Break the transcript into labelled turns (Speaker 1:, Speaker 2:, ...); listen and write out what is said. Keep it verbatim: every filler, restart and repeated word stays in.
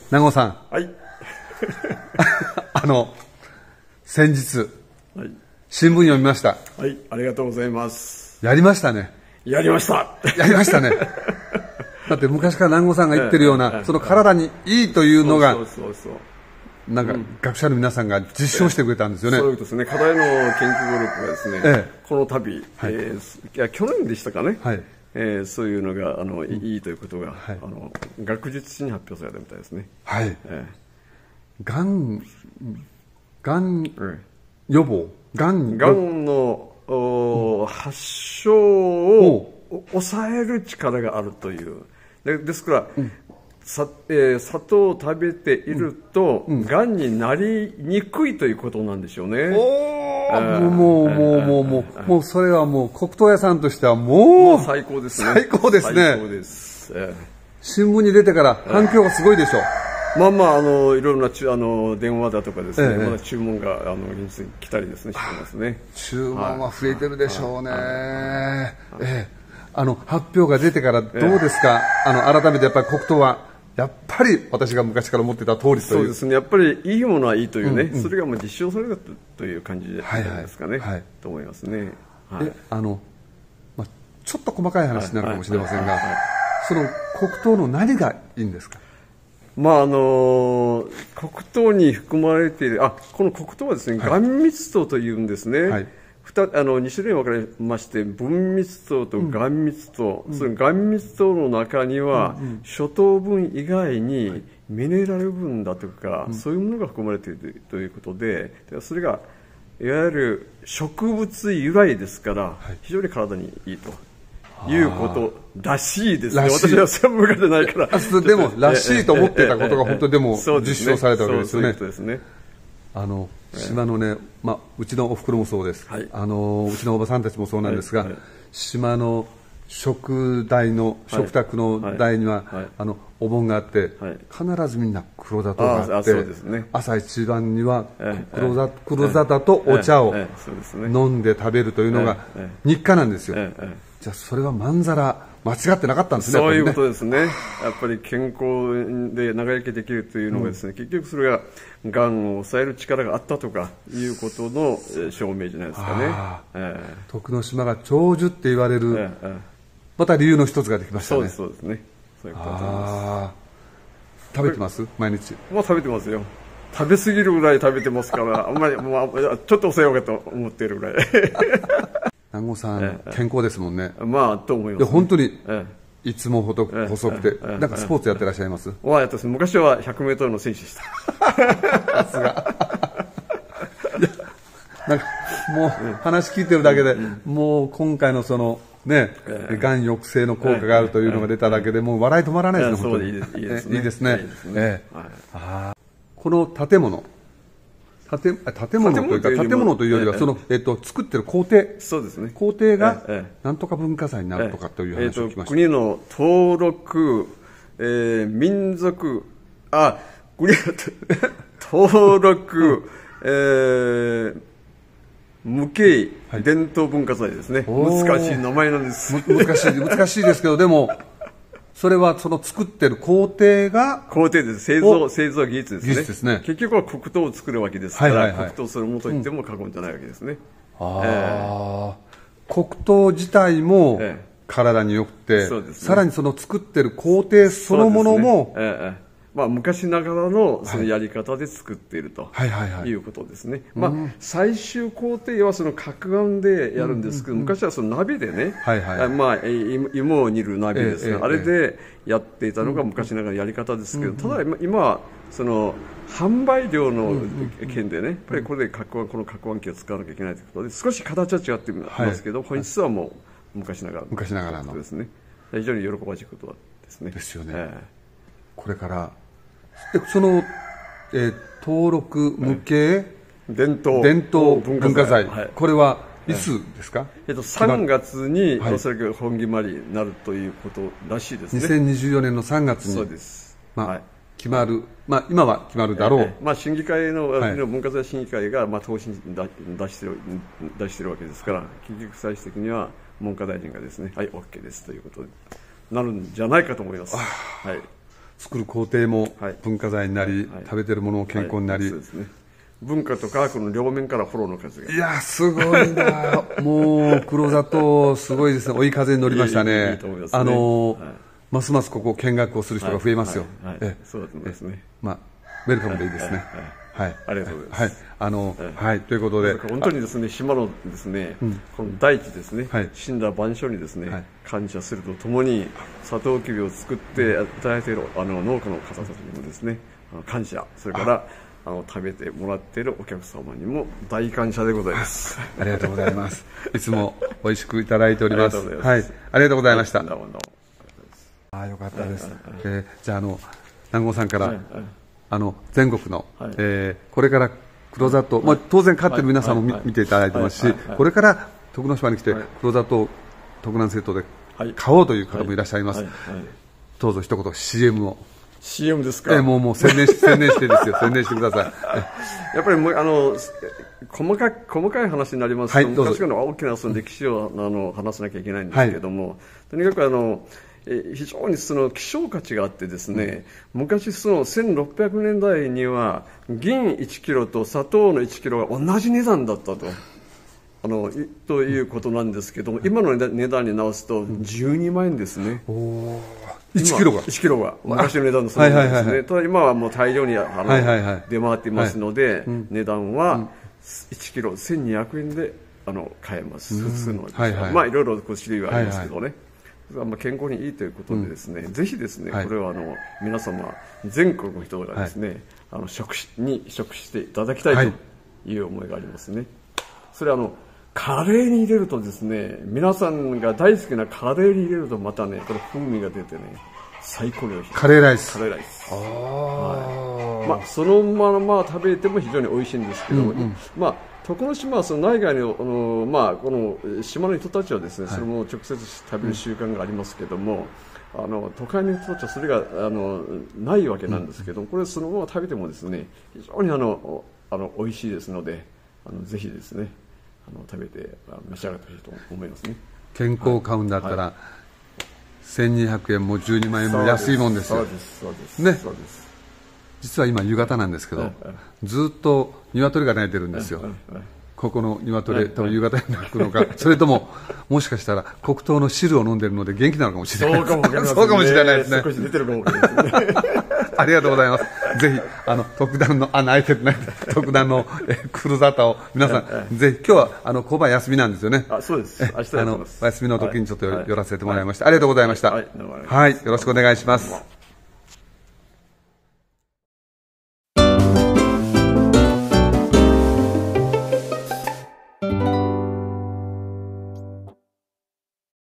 Speaker 1: 南郷さん。
Speaker 2: はい。
Speaker 1: あの、先日、
Speaker 2: はい、
Speaker 1: 新聞読みました。
Speaker 2: はい、ありがとうございます。
Speaker 1: やりましたね。
Speaker 2: やりました。
Speaker 1: やりましたね。だって昔から南郷さんが言ってるような、その体にいいというのが、
Speaker 2: そうそうそう
Speaker 1: なんか学者の皆さんが実証してくれたんですよね。
Speaker 2: そういうことですね。課題の研究グループがですね、ええ、この度、はい、えー、いや去年でしたかね、はい、えー、そういうのがあの、うん、いいということが、はい、あの学術誌に発表されたみたいですね。はい。え
Speaker 1: ー、がん、がん予防、がん、
Speaker 2: がんの、うん、発症を抑える力があるという。で、ですから、うんさえー、砂糖を食べていると、うんうん、がんになりにくいということなんでしょうね。
Speaker 1: おー、もう、もう、もう、もう、もう、もう、それはもう、黒糖屋さんとしてはもう、もう
Speaker 2: 最高ですね。
Speaker 1: 最高ですね。
Speaker 2: 最高です。えー、
Speaker 1: 新聞に出てから反響がすごいでしょう。
Speaker 2: えー、まあまあ、あの、いろいろなあの電話だとかですね、えー、まだ注文が、あの、現実に来たりですね、してますね。
Speaker 1: 注文は増えてるでしょうね。ええ。あの、発表が出てからどうですか、えー、あの、改めてやっぱり黒糖は、やっぱり私が昔から思ってた通りという。
Speaker 2: そうですね。やっぱりいいものはいいというね、うんうん、それがもう実証されたという感じじゃないですかね。はいはい、と思いますね。
Speaker 1: はい、え、あの、まあ、ちょっと細かい話になるかもしれませんが、その黒糖の何がいいんですか。
Speaker 2: まああの黒糖に含まれている、あ、この黒糖はですね、はい、含蜜糖というんですね。はい、あのに種類分かれまして、分蜜糖と含蜜糖、うん、その含蜜糖の中には、うんうん、諸糖分以外にミネラル分だとか、うん、そういうものが含まれているということで、それがいわゆる植物由来ですから、はい、非常に体にいいということらしいですね。私は専門家じゃないから。
Speaker 1: でもらしいと思っていたことが本当にでも実証されたわけですよね。
Speaker 2: そうですね。
Speaker 1: あの島のね、まあ、うちのおふくろもそうです、はい、あのうちのおばさんたちもそうなんですが、はいはい、島の食台の、はい、食卓の台には、はい、あのお盆があって、はい、必ずみんな黒砂糖があって、ね、朝一番には黒砂、黒砂糖とお茶を飲んで食べるというのが日課なんですよ。じゃあそれはまんざら間違ってなかったんですね。
Speaker 2: そういうことですね。やっぱり健康で長生きできるというのがですね、うん、結局それががんを抑える力があったとかいうことの証明じゃないですかね。
Speaker 1: えー、徳之島が長寿って言われる、えー、また理由の一つができましたね。
Speaker 2: そうです、そうですね。そういうことだと思います。
Speaker 1: 食べてます毎日。
Speaker 2: もう食べてますよ。食べ過ぎるぐらい食べてますから、あんまりもうちょっと抑えようかと思っているぐらい。
Speaker 1: 南郷さん、ええ、健康ですもんね。
Speaker 2: まあと思います、ね。
Speaker 1: いや本当に、ええ、いつもほど細くて、ええ、なんかスポーツやってらっしゃいます？
Speaker 2: ええ、やってます。昔はひゃくメートルの選手でした。
Speaker 1: さすが。なんかもう話聞いてるだけで、うん、もう今回のそのね、ええ、がん抑制の効果があるというのが出ただけで、もう笑い止まらないですね。
Speaker 2: そうでいいですね。いいですね。
Speaker 1: いいですね。いいですね。ええ、はい、あこの建物。建, 建物というか、建物というよりは、その、えっと、作ってる工程。
Speaker 2: そうですね。
Speaker 1: 工程が、なんとか文化財になるとかという話を聞きました。
Speaker 2: 国の登録、えー、民族、あ、国の登録、えー、無形伝統文化財ですね。難しい名前なんです。
Speaker 1: 難しい、難しいですけど、でも、それはその作ってる工程が
Speaker 2: 工程です。製造製造技術ですね。
Speaker 1: 技術ですね。
Speaker 2: 結局は黒糖を作るわけですから、はいはいはい、黒糖そのものと言っても過言じゃないわけですね。
Speaker 1: うん、ああ、えー、黒糖自体も体に良くて、えーね、さらにその作ってる工程そのものも、
Speaker 2: ねえーまあ、昔ながらのそのやり方で作っているということですね。まあ、最終工程はその攪拌でやるんですけど、昔はその鍋でね、まあ、芋を煮る鍋ですが、あれでやっていたのが昔ながらのやり方ですけど、ただ今はその販売量の件でね、やっぱりこれで攪拌この攪拌機を使わなきゃいけないということで、少し形は違っていますけど、本質はもう昔ながらの
Speaker 1: 昔ながらの
Speaker 2: ですね。非常に喜ばしいことですね。
Speaker 1: ですよね。えーこれからでその、えー、登録無形
Speaker 2: 伝統
Speaker 1: 伝統文化財、はい、これはいつですか？
Speaker 2: えっと、さんがつにおそらく本決まりになるということらしいですね。
Speaker 1: にせんにじゅうよねんのさんがつに
Speaker 2: そうです、
Speaker 1: まあ
Speaker 2: はい、
Speaker 1: 決まる、まあ、今は決まるだろう、えー
Speaker 2: まあ、審議会の、はい、文化財審議会が、まあ、答申出してる出してるわけですから、結局最終的には文科大臣がですね、はい OK ですということになるんじゃないかと思います。はい、
Speaker 1: 作る工程も文化財になり、はいはい、食べてるものも健康になり、はい、そうですね、
Speaker 2: 文化と科学の両面からフォローの数が。
Speaker 1: いやすごいなもう黒砂糖すごいですね。追い風に乗りましたね。いいと思いますね。あの、はい、ますますここ見学をする人が増えますよ。
Speaker 2: はいはいはい、そうですね。
Speaker 1: まあウェルカムでいいですね。はい、
Speaker 2: ありがとうございます。はい、
Speaker 1: あの、はい、ということで、
Speaker 2: 本当にですね、島のですね、この大地ですね、死んだ万象にですね、感謝するとともに、サトウキビを作っていただいているあの農家の方たちにもですね、感謝、それからあの食べてもらっているお客様にも大感謝でございます。
Speaker 1: ありがとうございます。いつも美味しくいただいております。はい、ありがとうございました。あ、よかったです。えー、じゃあ、あの南郷さんから、はいはい、あの全国の、はい、えー、これから黒砂糖、はい、まあ、当然飼ってる皆さんも 見,、はい、見ていただいてますし、はいはいはい、これから徳之島に来て、はい、黒砂糖徳南製糖で買おうという方もいらっしゃいます。はいはいはい、どうぞ一言 シーエム を。
Speaker 2: シーエム ですか。
Speaker 1: えー、もうもう宣伝し宣伝してですよ。宣伝してください。
Speaker 2: やっぱりもうあの細か細かい話になりますと、はい、昔からの大きなその歴史をあの話さなきゃいけないんですけれども、はい、とにかくあの。非常にその希少価値があってですね、うん、昔そのせんろっぴゃくねんだいには銀いちキロと砂糖のいちキロが同じ値段だったとあのということなんですけども、うん、今の値段に直すとじゅうにまんえんですね。
Speaker 1: うん、いちキロが
Speaker 2: いちキロが昔の値段のそのですね、はいはいはいはい、ただ今はもう大量にあの、はいはいはい、出回っていますので、はい、値段はいちキロせんにひゃくえんであの買えます、うん、普通の、はいはい、まあいろいろ種類はありますけどね、はいはい、健康にいいということでですね、うん、ぜひですね、はい、これはあの皆様全国の人がですね、はい、あの食に食していただきたいという思いがありますね。はい、それはあのカレーに入れるとですね、皆さんが大好きなカレーに入れるとまたね、これ風味が出てね、最高に美味しい。
Speaker 1: カレーライス。
Speaker 2: カレーライス。あ、はい、まあそのまま食べても非常に美味しいんですけども、うんうん、まあ徳之島はその内外の、あの、まあ、この島の人たちはですね、はい、それも直接食べる習慣がありますけども、うん、あの都会の人たちはそれがあのないわけなんですけども、これそのまま食べてもですね、非常にあのあの美味しいですので、あのぜひですね、あの食べて召し上がってほしいと思いますね。
Speaker 1: 健康を買うんだったら、はい、せんにひゃくえんもじゅうにまんえんも安いもんですよ。
Speaker 2: そうですそうです
Speaker 1: ね。
Speaker 2: そうです。
Speaker 1: 実は今夕方なんですけど、ずっと鶏が鳴いてるんですよ。ここの鶏、多分夕方に鳴くのか、それとももしかしたら黒糖の汁を飲んでるので元気なのかもしれない。そうかもしれないですね。
Speaker 2: 少し出てるかもしれないですね。
Speaker 1: ありがとうございます。ぜひあの特段のあ泣いてるね特段のえ黒砂糖を皆さんぜひ、今日はあの交番休みなんですよね。
Speaker 2: あ、そうです。明日
Speaker 1: あのお休みの時にちょっと寄らせてもらいました。ありがとうございました。はい、よろしくお願いします。